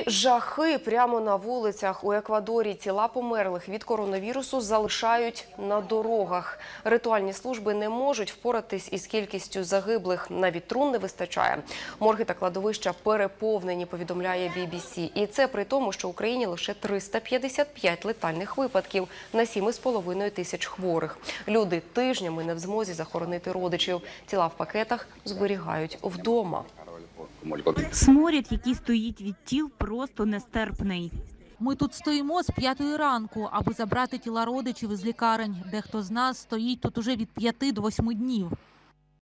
жахи прямо на вулицях. У Еквадорі тіла померлих від коронавірусу залишають на дорогах. Ритуальні служби не можуть впоратись із кількістю загиблих. Навіть трун не вистачає. Морги та кладовища переповнені, повідомляє BBC. І це при тому, що в Україні лише 355 летальних випадків на 7,5 тисяч хворих. Люди тижнями не в змозі захоронити родичів. Тіла в пакетах зберігають вдома. Сморід, який стоїть від тіл, просто нестерпний. Ми тут стоїмо з 5-ї ранку, аби забрати тіла родичів із лікарень. Дехто з нас стоїть тут уже від 5 до 8 днів.